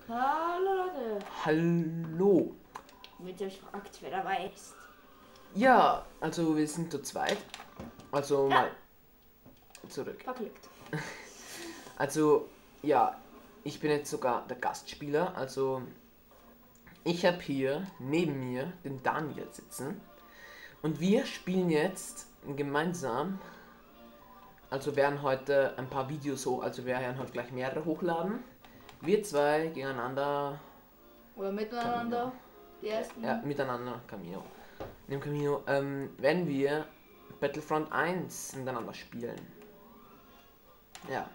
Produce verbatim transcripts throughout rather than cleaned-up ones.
Hallo Leute. Hallo. Mit euch fragt, wer dabei ist. Ja, also wir sind zu zweit. Also Ja. mal zurück. Verklickt. Also ja, ich bin jetzt sogar der Gastspieler. Also ich habe hier neben mir den Daniel sitzen. Und wir spielen jetzt gemeinsam. Also werden heute ein paar Videos hoch, also wir werden heute gleich mehrere hochladen. Wir zwei gegeneinander. Oder miteinander. Die ersten. Ja, miteinander, Camino. In dem Camino ähm, werden wir Battlefront eins miteinander spielen. Ja.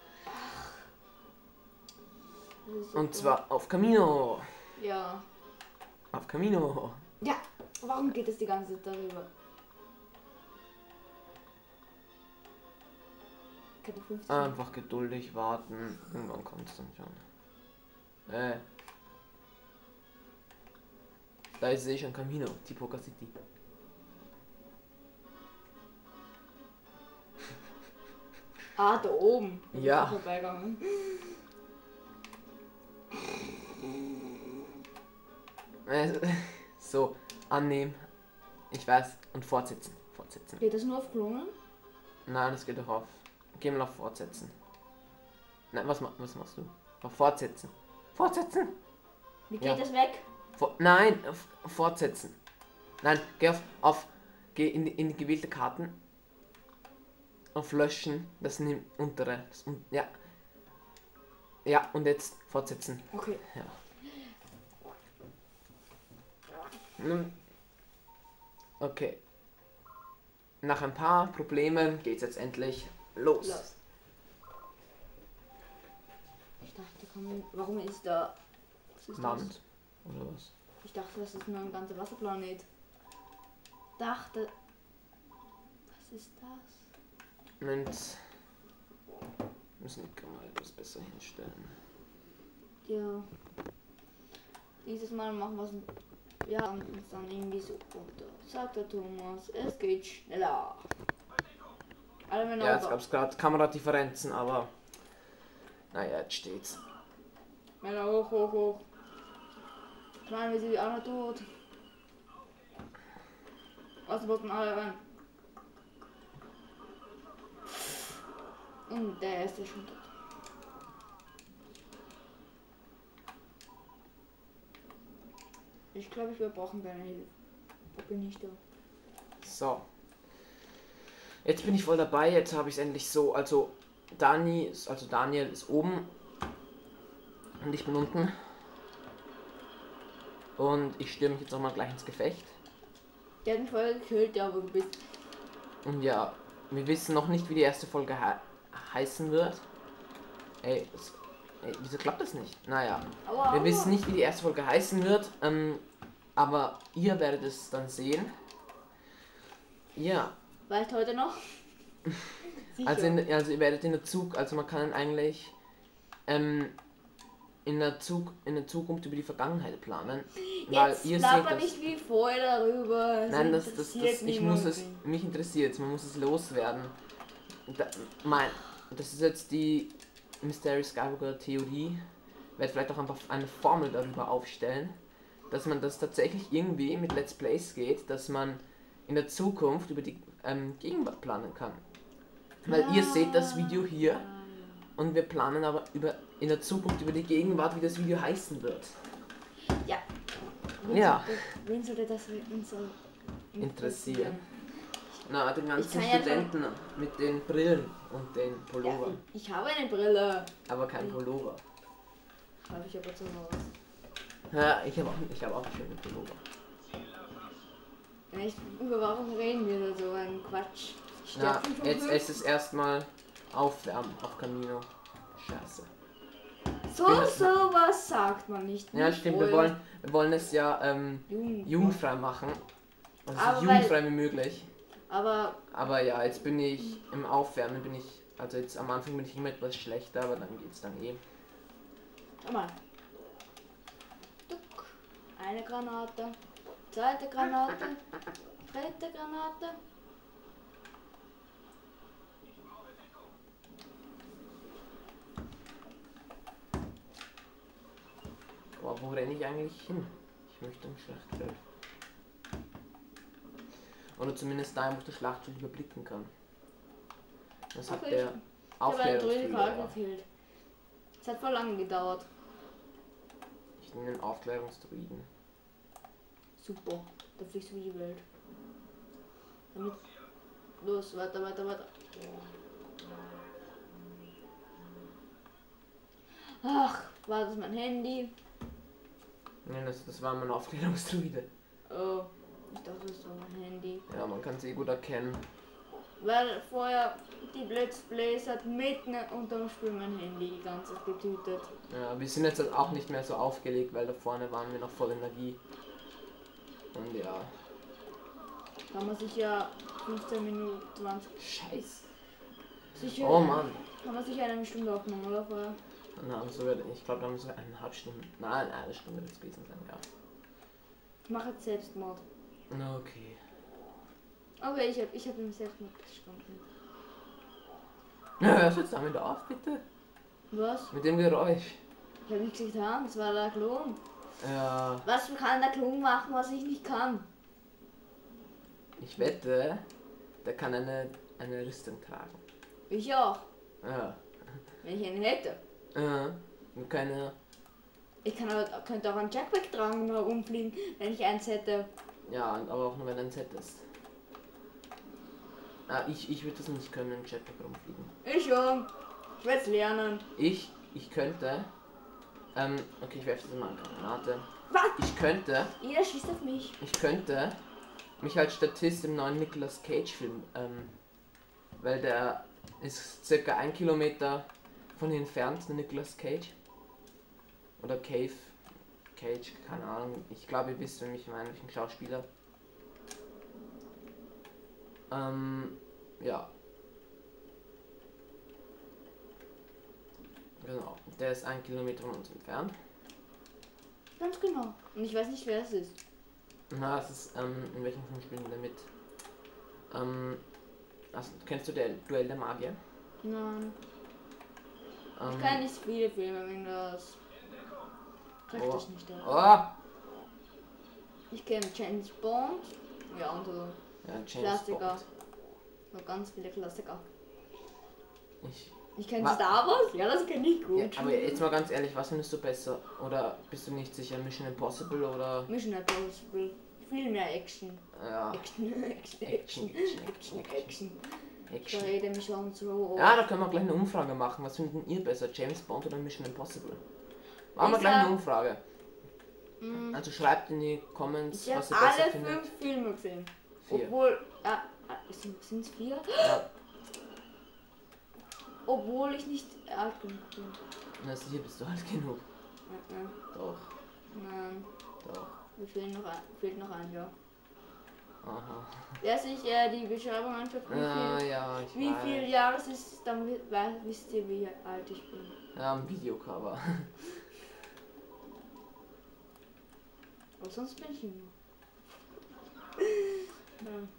Das ist Und super. zwar auf Camino. Ja. Auf Camino. Ja. Warum geht es die ganze Zeit darüber? Kette fünfzig. Einfach geduldig warten. Irgendwann kommt es dann schon. Äh. Da ist eh schon Camino, Tipoca City. Ah, da oben. Da Ja. bist du vorbeigegangen. Äh, so, annehmen. Ich weiß. Und fortsetzen. Fortsetzen. Geht das nur auf Klonen? Nein, das geht doch auf. Geh mal auf Fortsetzen. Nein, was, ma was machst du? Auf Fortsetzen. Fortsetzen! Wie geht Ja. das weg? For Nein, auf Fortsetzen. Nein, geh auf, auf geh in die, in die gewählte Karten. Auf Löschen, das nimmt untere. Das un ja. Ja, und jetzt fortsetzen. Okay. Ja. Nun, okay. Nach ein paar Problemen geht's jetzt endlich los. Los. Ich dachte, komm, warum ist da... Was ist Land das? oder was? Ich dachte, das ist nur ein ganzer Wasserplanet. Dachte... Was ist das? Moment. Müssen wir mal etwas besser hinstellen. Ja. Dieses Mal machen wir es. Wir haben uns dann irgendwie so runter. Sagt der Thomas, es geht schneller. Alle Männer Ja, jetzt runter. gab es gerade Kameradifferenzen, aber naja, jetzt steht's. Männer hoch, hoch, hoch. Klein wie sie alle tot. Wasserboten alle rein. Und der erste ist schon tot. Ich glaube, wir brauchen deine Hilfe. Da bin ich da. So. Jetzt bin ich voll dabei, jetzt habe ich es endlich so. Also Dani, ist, also Daniel ist oben und ich bin unten. Und ich stürme mich jetzt auch mal gleich ins Gefecht. Der hat mich vorher gekillt, ja, aber du bist. Und ja, wir wissen noch nicht, wie die erste Folge he heißen wird. Ey, das, ey, wieso klappt das nicht? Naja, Aua, wir aua. wissen nicht, wie die erste Folge heißen wird, ähm, aber ihr werdet es dann sehen. Ja, Vielleicht heute noch? Sicher. also, in, also ihr werdet in der Zug, also man kann eigentlich ähm, in der Zug in der Zukunft über die Vergangenheit planen, weil Jetzt ihr seht plapper das. nicht wie vorher darüber. Es Nein, das, das, interessiert das, ich muss es, niemanden. mich interessiert es, man muss es loswerden. Da, mein, das ist jetzt die Mystery Skywalker Theorie. Ich werde vielleicht auch einfach eine Formel darüber aufstellen, dass man das tatsächlich irgendwie mit Let's Plays geht, dass man in der Zukunft über die ähm, Gegenwart planen kann. Weil ihr seht das Video hier und wir planen aber über in der Zukunft über die Gegenwart, wie das Video heißen wird. Ja. Wen Ja. Sollte, wen sollte das wen soll Interessieren. Na, den ganzen kann ja Studenten mit den Brillen und den Ja, Pullover. ich habe eine Brille. Aber kein Pullover. Habe ich aber zu Hause. Ja, ich habe auch, ich hab auch schöne Pullover. Echt? Über warum reden wir da so ein Quatsch? Ich Na, sterbe schon jetzt fünf. ist es erstmal aufwärmen auf Camino. Scheiße. So, bin- so was sagt man nicht. Ja, Nicht stimmt, wir vorher. wollen, wir wollen es ja ähm, Jugend. jugendfrei machen. Also Aber so jugendfrei wie möglich. Aber Aber ja, jetzt bin ich im Aufwärmen, bin ich, also jetzt am Anfang bin ich immer etwas schlechter, aber dann geht's dann eh. schau mal. Duck. Eine Granate. Zweite Granate. Dritte Granate. Aber wo renne ich eigentlich hin? Ich möchte im Schlachtfeld. Oder zumindest da, wo ich das Schlachtfeld überblicken kann. Das hat Okay, der Ich habe einen Druide Aufklärungsflügel. Karl gekillt. Es hat voll lange gedauert. Ich nehme den Aufklärungsdruiden. Super. Da fliegst du wie die Welt. Damit. Los, weiter, weiter, weiter. Ach, war das mein Handy? Nein, das, das war mein Aufklärungsdruide. Oh, ich dachte, das war mein Handy. Ja, man kann sie gut erkennen. Weil vorher die Let's Plays hat mitten unterm Spiel mein Handy die ganze Zeit getütet. Ja, wir sind jetzt halt auch nicht mehr so aufgelegt, weil da vorne waren wir noch voll Energie. Und ja. Kann man sich ja fünfzehn Minuten, zwanzig. Scheiß. Sicher. Oh Mann. Kann man sich eine Stunde aufnehmen, oder vorher? Na, haben sogar, ich glaube, da haben wir so eineinhalb Stunden. Nein, eine Stunde wird es gewesen sein, ja. Ich mache jetzt Selbstmord. Na, okay. Okay, ich habe ich hab im Selbstmord gestanden. Ja, hörst du jetzt damit auf, bitte? Was? Mit dem Geräusch. Ich habe nichts getan, das war der Klon. Ja, Was kann der Klon machen, was ich nicht kann? ich wette, der kann eine, eine Rüstung tragen. Ich auch, Ja. wenn ich einen hätte. Ja. Und keine. Ich kann aber, könnte auch ein Jetpack tragen und herumfliegen, wenn ich eins hätte. Ja, und aber auch nur wenn ein Set ist. Ah, ich, ich würde das nicht können, ein Jetpack rumfliegen. Ich schon. Ich werde es lernen. Ich, ich könnte. Ähm, okay, ich werfe das mal eine Granate. Was? Ich könnte, Jeder schießt auf mich. ich könnte mich als Statist im neuen Nicolas Cage Film, ähm, weil der ist circa ein Kilometer von hier entfernt, der Nicolas Cage. Oder Cave, Cage, keine Ahnung. Ich glaube, ihr wisst, wenn ich meine, ich ein Schauspieler. Ähm, ja. Genau, der ist ein Kilometer von uns entfernt. Ganz genau. Und ich weiß nicht, wer es ist. Na, es ist, ähm, in welchem Film spielen wir mit? Ähm, also, kennst du der Duell der Magier? Nein. Ähm, Ich kann nicht viele Filme, wenn das. Sag Oh. das nicht. Oh! Da. Ich kenne James Bond. Ja, und so. Ja, James Klassiker. Bond. So ganz viele Klassiker. Ich, Ich kenne Wa- Star Wars. Ja, das kenne ich gut. ja, aber jetzt mal ganz ehrlich, was findest du besser? Oder bist du nicht sicher, Mission Impossible oder... Mission Impossible. Viel mehr Action. Ja, Action, Action, Action, Action, Action, Action, Action. Ich Action. rede mich schon so. Ja, da können wir gleich eine Umfrage machen. Was finden ihr besser, James Bond oder Mission Impossible? Machen wir Ich gleich eine sag- Umfrage. Mm, Also schreibt in die Comments, Ich was habe ihr besser alle findet. fünf Filme gesehen. Vier. Obwohl. Ah, ah, sind es vier? Ja, Obwohl ich nicht alt genug bin. na sicher bist du alt genug. Nein, Doch, nein. doch. Mir fehlt noch ein, fehlt noch ein Jahr. Aha. Wer sich äh, die Beschreibung anschaut, wie, Ja, viel, ja, ich wie weiß. viel Jahre es ist, dann wi- wei- wisst ihr, wie alt ich bin. Ja, ein Videocover. Aber sonst bin ich jünger. Ja.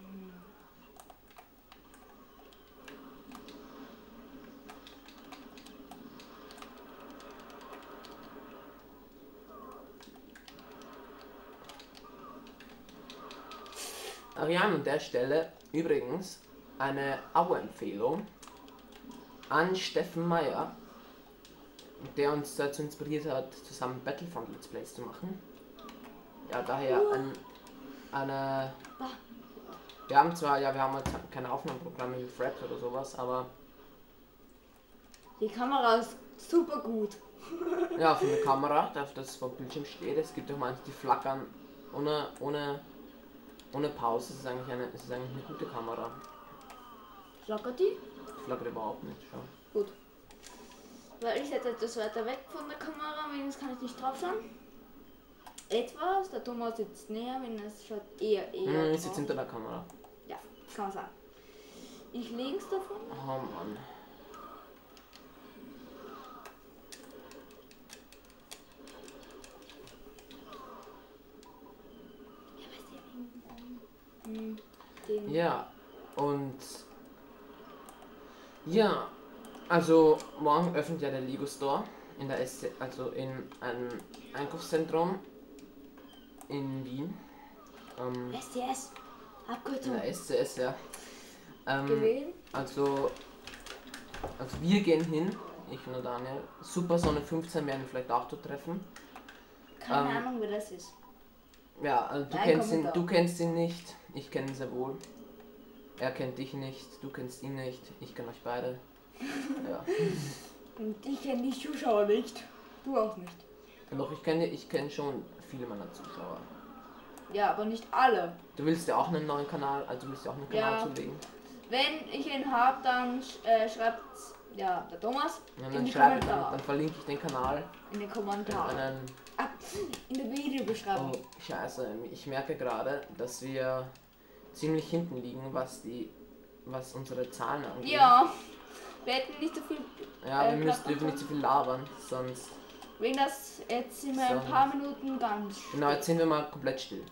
Ariane, an der Stelle übrigens eine Abo-Empfehlung an Steffen Meyer, der uns dazu inspiriert hat, zusammen Battlefront Let's Plays zu machen. Ja, daher ein, eine... Wir haben zwar, ja, wir haben jetzt keine Aufnahmeprogramme wie Fraps oder sowas, aber Die Kamera ist super gut. ja, für eine Kamera, auf das vor dem Bildschirm steht, es gibt auch manche, die flackern ohne, ohne, ohne Pause. Es ist eigentlich eine, es ist eigentlich eine gute Kamera. Flackert die? Flackert überhaupt nicht, schau. Gut. Weil ich setze etwas weiter weg von der Kamera, wenigstens kann ich nicht drauf schauen. Etwas, der Thomas sitzt näher, wenn es schaut eher eher. Hm, ich drauf. sitze hinter der Kamera. Ja, kann man sagen. Ich links davon. Oh Mann. Hm, den. Ja, und ja, also morgen öffnet ja der Lego Store in der S C, also in einem Einkaufszentrum in Wien. Ähm, S C S. in Abkürzung. der S C S, ja. Ähm, Gewesen. also, also wir gehen hin, ich und der Daniel. Super Sonne fünfzehn werden wir vielleicht auch dort treffen. Keine ähm, Ahnung, wer das ist. Ja, also du Nein, kennst ihn, Kommentar. du kennst ihn nicht, ich kenne ihn sehr wohl. Er kennt dich nicht, du kennst ihn nicht, ich kenne euch beide. Ja. Und ich kenne die Zuschauer nicht. Du auch nicht. Doch, ich kenne ich kenn schon viele meiner Zuschauer. Ja, aber nicht alle. Du willst ja auch einen neuen Kanal, also du willst ja auch einen Kanal Ja. zulegen. Wenn ich ihn habe, dann äh, schreibt ja der Thomas Und in dann, die schreibe, dann, Kommentare. dann verlinke ich den Kanal In den in Kommentaren. einen. Ah, in der Videobeschreibung. Oh, scheiße, ich merke gerade, dass wir ziemlich hinten liegen, was die was unsere Zahlen angeht. Ja, wir hätten nicht so viel. Ja, äh, wir müssen Platz dürfen nicht so viel labern, sonst. Wegen das jetzt sind wir ein So. paar Minuten ganz. Genau, jetzt sind wir mal komplett still.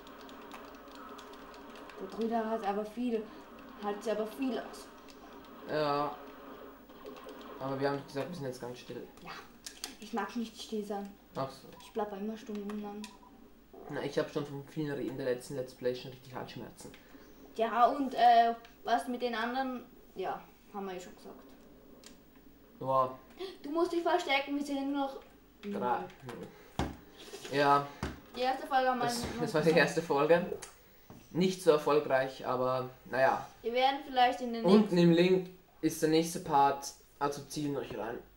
Der Brüder hat aber viel. Hat sie aber viel aus. Ja. Aber wir haben gesagt, wir sind jetzt ganz still. Ja, ich mag nicht still sein. Ach so. Ich bleibe immer stundenlang. Na, ich habe schon von vielen Reden der letzten Let's Play schon richtig Halsschmerzen. Ja, und äh, was mit den anderen. Ja, haben wir ja schon gesagt. Wow, Du musst dich verstecken, wir sind nur noch. drei. Ja, Die erste Folge haben wir das, noch das war die gesagt. erste Folge. Nicht so erfolgreich, aber naja. Wir werden vielleicht in den Unten im Link ist der nächste Part, also ziehen euch rein.